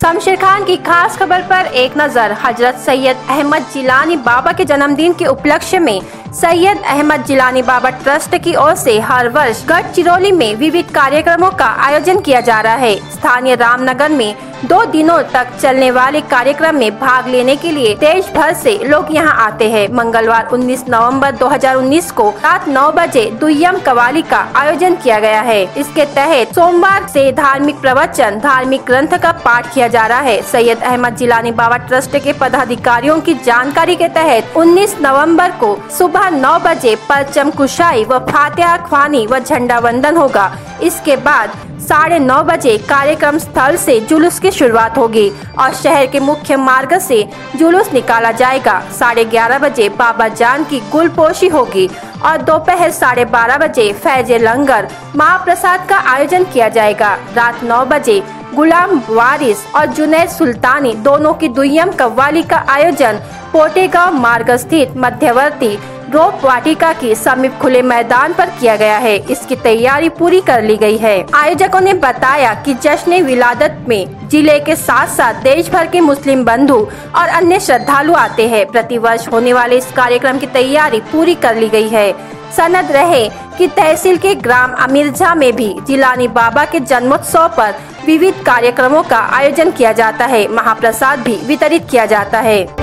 शमशेर खान की खास खबर पर एक नजर। हजरत सैयद अहमद जिलानी बाबा के जन्मदिन के उपलक्ष्य में सैयद अहमद जिलानी बाबा ट्रस्ट की ओर से हर वर्ष गढ़चिरौली में विविध कार्यक्रमों का आयोजन किया जा रहा है। स्थानीय रामनगर में 2 दिनों तक चलने वाले कार्यक्रम में भाग लेने के लिए देश भर से लोग यहां आते हैं। मंगलवार 19 नवंबर 2019 को रात 9 बजे दुय्यम कवाली का आयोजन किया गया है। इसके तहत सोमवार से धार्मिक प्रवचन, धार्मिक ग्रंथ का पाठ किया जा रहा है। सैयद अहमद जिलानी बाबा ट्रस्ट के पदाधिकारियों की जानकारी के तहत 19 नवंबर को सुबह 9 बजे परचम कुशाई व फातिहा ख्वानी व झंडा वंदन होगा। इसके बाद 9:30 बजे कार्यक्रम स्थल से जुलूस की शुरुआत होगी और शहर के मुख्य मार्ग से जुलूस निकाला जाएगा। 11:30 बजे बाबा जान की गुलपोशी होगी और दोपहर 12:30 बजे फैज लंगर महाप्रसाद का आयोजन किया जाएगा। रात 9 बजे गुलाम वारिस और जुनैद सुल्तानी दोनों की दुय्यम कव्वाली का आयोजन पोटेगांव मार्ग स्थित मध्यवर्ती रोप वाटिका की समीप खुले मैदान पर किया गया है। इसकी तैयारी पूरी कर ली गई है। आयोजकों ने बताया कि जश्न विलादत में जिले के साथ साथ देश भर के मुस्लिम बंधु और अन्य श्रद्धालु आते हैं। प्रतिवर्ष होने वाले इस कार्यक्रम की तैयारी पूरी कर ली गई है। सनद रहे कि तहसील के ग्राम अमीरझा में भी जिलानी बाबा के जन्मोत्सव पर विविध कार्यक्रमों का आयोजन किया जाता है। महाप्रसाद भी वितरित किया जाता है।